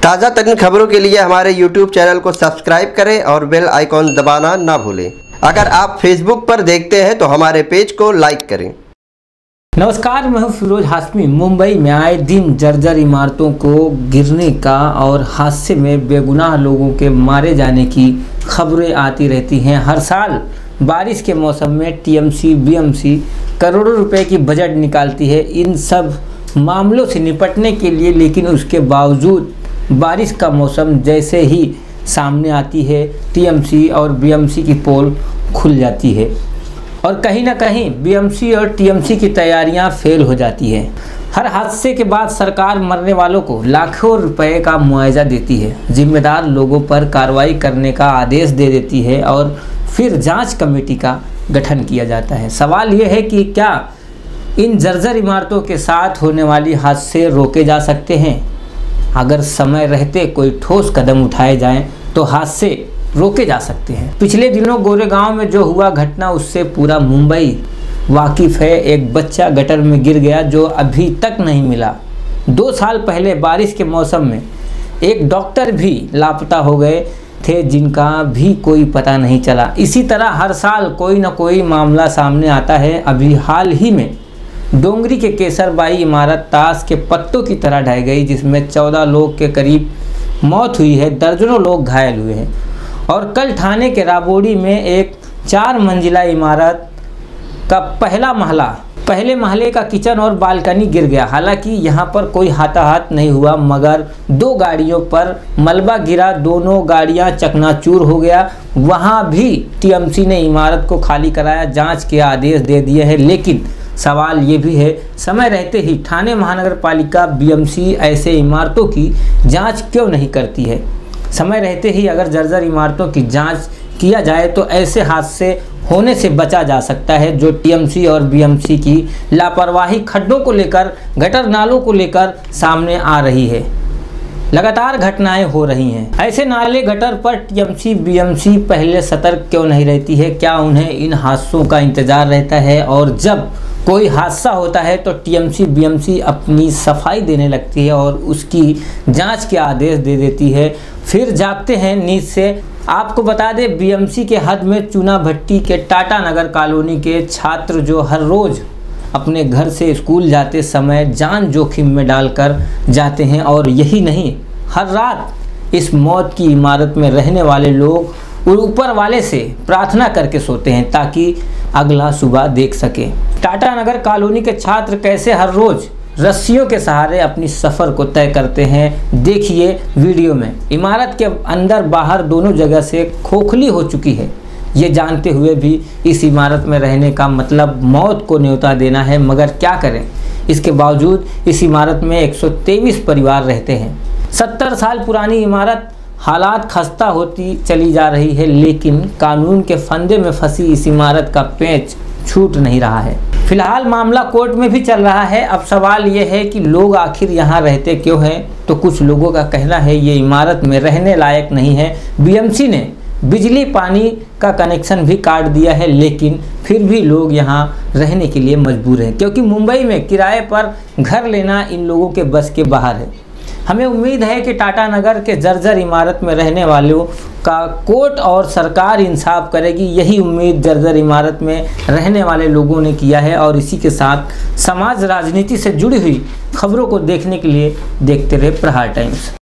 ताज़ा तरीन खबरों के लिए हमारे YouTube चैनल को सब्सक्राइब करें और बेल आइकॉन दबाना ना भूलें। अगर आप Facebook पर देखते हैं तो हमारे पेज को लाइक करें। नमस्कार, मैं हूं फिरोज हाशमी। मुंबई में आए दिन जर्जर इमारतों को गिरने का और हादसे में बेगुनाह लोगों के मारे जाने की खबरें आती रहती हैं। हर साल बारिश के मौसम में टीएमसी बीएमसी करोड़ों रुपए की बजट निकालती है इन सब मामलों से निपटने के लिए, लेकिन उसके बावजूद बारिश का मौसम जैसे ही सामने आती है टीएमसी और बीएमसी की पोल खुल जाती है और कहीं ना कहीं बीएमसी और टीएमसी की तैयारियां फेल हो जाती है। हर हादसे के बाद सरकार मरने वालों को लाखों रुपए का मुआवजा देती है, जिम्मेदार लोगों पर कार्रवाई करने का आदेश दे देती है और फिर जांच कमेटी का गठन किया जाता है। सवाल ये है कि क्या इन जर्जर इमारतों के साथ होने वाली हादसे रोके जा सकते हैं? अगर समय रहते कोई ठोस कदम उठाए जाएं तो हादसे रोके जा सकते हैं। पिछले दिनों गोरेगांव में जो हुआ घटना, उससे पूरा मुंबई वाकिफ है। एक बच्चा गटर में गिर गया जो अभी तक नहीं मिला। 2 साल पहले बारिश के मौसम में एक डॉक्टर भी लापता हो गए थे जिनका भी कोई पता नहीं चला। इसी तरह हर साल कोई ना कोई मामला सामने आता है। अभी हाल ही में डोंगरी के केसरबाई इमारत ताश के पत्तों की तरह ढह गई, जिसमें 14 लोग के करीब मौत हुई है, दर्जनों लोग घायल हुए हैं। और कल ठाणे के राबोड़ी में एक 4 मंजिला इमारत का पहले महले का किचन और बालकनी गिर गया। हालांकि यहां पर कोई हाथाहाथ नहीं हुआ, मगर 2 गाड़ियों पर मलबा गिरा, दोनों गाड़ियां चकनाचूर हो गया। वहां भी टीएमसी ने इमारत को खाली कराया, जांच के आदेश दे दिए हैं। लेकिन सवाल ये भी है, समय रहते ही ठाणे महानगर पालिका बीएमसी ऐसे इमारतों की जांच क्यों नहीं करती है? समय रहते ही अगर जर्जर इमारतों की जांच किया जाए तो ऐसे हादसे होने से बचा जा सकता है। जो टीएमसी और बीएमसी की लापरवाही खड्डों को लेकर, गटर नालों को लेकर सामने आ रही है, लगातार घटनाएं हो रही हैं। ऐसे नाले गटर पर टीएमसी बीएमसी पहले सतर्क क्यों नहीं रहती है? क्या उन्हें इन हादसों का इंतजार रहता है? और जब कोई हादसा होता है तो टीएमसी बीएमसी अपनी सफाई देने लगती है और उसकी जांच के आदेश दे देती है, फिर जागते हैं नींद से। आपको बता दें, बीएमसी के हद में चूना भट्टी के टाटा नगर कॉलोनी के छात्र जो हर रोज़ अपने घर से स्कूल जाते समय जान जोखिम में डालकर जाते हैं, और यही नहीं, हर रात इस मौत की इमारत में रहने वाले लोग ऊपर वाले से प्रार्थना करके सोते हैं ताकि अगला सुबह देख सके। टाटा नगर कॉलोनी के छात्र कैसे हर रोज़ रस्सियों के सहारे अपनी सफ़र को तय करते हैं, देखिए वीडियो में। इमारत के अंदर बाहर दोनों जगह से खोखली हो चुकी है। ये जानते हुए भी इस इमारत में रहने का मतलब मौत को न्योता देना है, मगर क्या करें, इसके बावजूद इस इमारत में 123 परिवार रहते हैं। 70 साल पुरानी इमारत हालात खस्ता होती चली जा रही है, लेकिन कानून के फंदे में फंसी इस इमारत का पेंच छूट नहीं रहा है। फिलहाल मामला कोर्ट में भी चल रहा है। अब सवाल ये है कि लोग आखिर यहाँ रहते क्यों हैं? तो कुछ लोगों का कहना है ये इमारत में रहने लायक नहीं है। बीएमसी ने बिजली पानी का कनेक्शन भी काट दिया है, लेकिन फिर भी लोग यहाँ रहने के लिए मजबूर हैं, क्योंकि मुंबई में किराए पर घर लेना इन लोगों के बस के बाहर है। हमें उम्मीद है कि टाटा नगर के जर्जर इमारत में रहने वालों का कोर्ट और सरकार इंसाफ करेगी। यही उम्मीद जर्जर इमारत में रहने वाले लोगों ने किया है। और इसी के साथ समाज राजनीति से जुड़ी हुई खबरों को देखने के लिए देखते रहे प्रहार टाइम्स।